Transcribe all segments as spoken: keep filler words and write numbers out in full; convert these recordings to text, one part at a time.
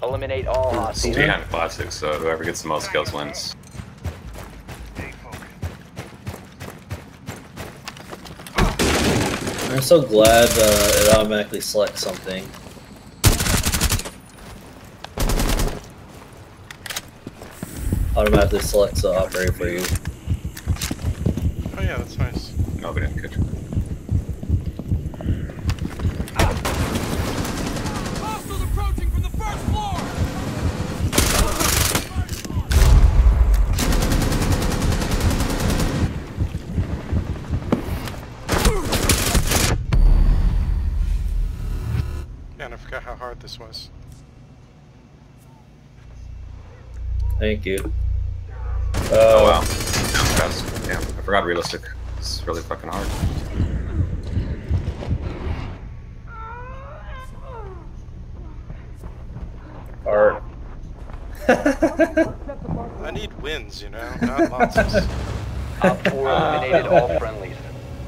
Eliminate all It's hostiles. Giant Classic, so whoever gets the most kills wins. I'm so glad uh, it automatically selects something. Automatically selects the operator for you. Oh yeah, that's nice. Nobody in the kitchen. Hostiles approaching from the first floor! Yeah, and I forgot how hard this was. Thank you. Uh, Oh wow. That's, damn, I forgot realistic. It's really fucking hard. Art. I need wins, you know, not losses. Op four eliminated all friendlies.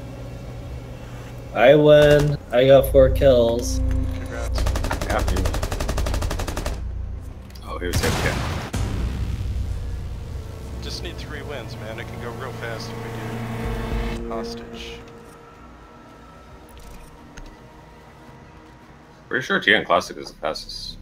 I win. I got four kills. Congrats. Yeah. Oh, here's him again. Just need three wins, man. It can go real fast if we do hostage. Pretty sure Giant Classic is the fastest.